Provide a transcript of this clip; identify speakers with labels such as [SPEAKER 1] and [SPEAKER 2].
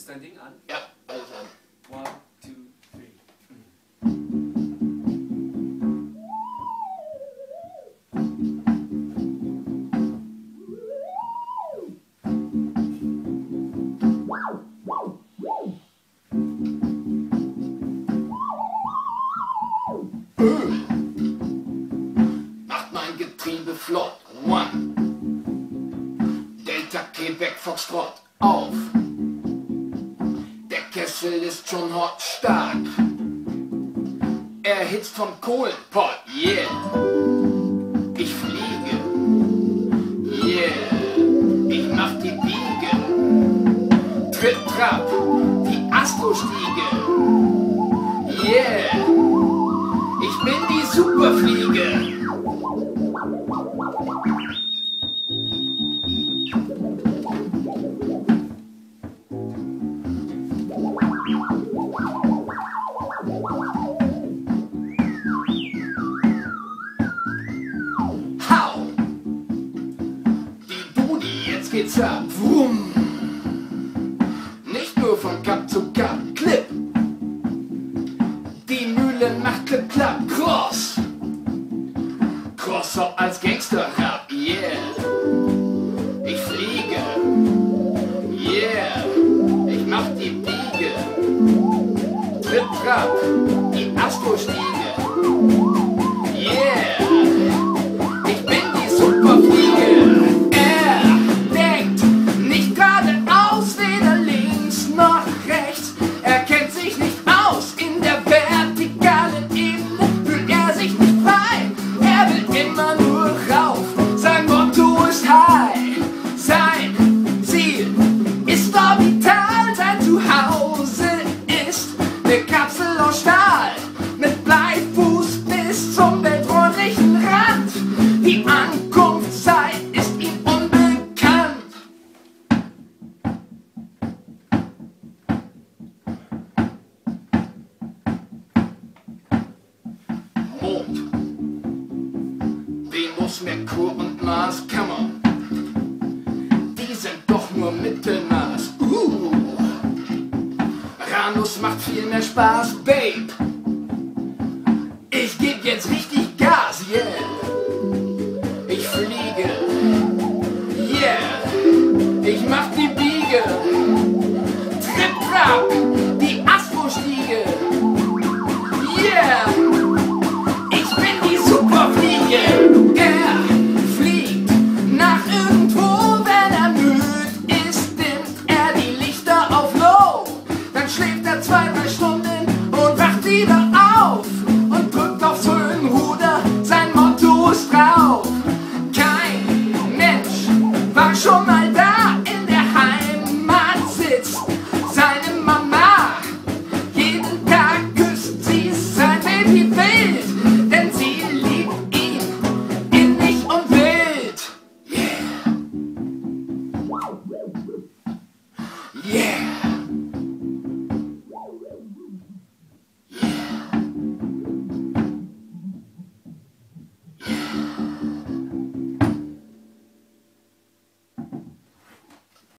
[SPEAKER 1] dein Ding an?
[SPEAKER 2] Ja, alles an.
[SPEAKER 1] 1, 2, 3.
[SPEAKER 2] Öl macht mein Getriebe flott. One. Delta Quebec Foxtrot auf. Der Kessel ist schon hot stark. Erhitzt vom Kohlenpott. Yeah. Ich fliege. Yeah. Ich mach die Biege. Tritt, Trab. Die Astrostiege. Yeah. Ich bin die Superfliege. Hau! Die Booty, jetzt geht's ab. Wumm! Nicht nur von Kap zu Kap. Clip! Die Mühle macht Clip, Klapp, Cross. Crosser als Gangster-Rap, yeah. Ich fliege, yeah. Ich mach die Biege. Tritt, Trab, die Astrostiege, yeah. Ich bin die Superfliege. Er denkt nicht geradeaus, weder links noch rechts. Er kennt sich nicht aus in der vertikalen Ebene, fühlt er sich nicht frei. Er will immer nur rauf. Sein Motto ist high. Sein Ziel ist orbital. Sein Zuhause ist eine Kapsel aus Stahl mit Bleifuß bis zum welträumlichen Rand. Die Ankunftszeit ist ihm unbekannt. Mond, Venus, Merkur und Mars, come on. Die sind doch nur Mittelmaß. Uranus macht viel mehr Spaß, Babe.